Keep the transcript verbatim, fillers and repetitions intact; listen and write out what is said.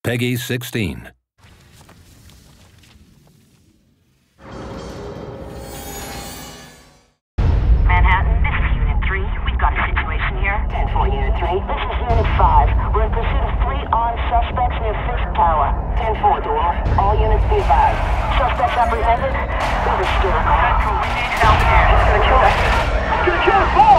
Peggy sixteen. Manhattan, this is Unit three. We've got a situation here. ten four, Unit three. This is Unit five. We're in pursuit of three armed suspects near Fisk Tower. ten four, Dwarf. All units be advised. Suspects apprehended. They're hysterical. Central, we need help here. It's gonna kill us. It's gonna kill us both!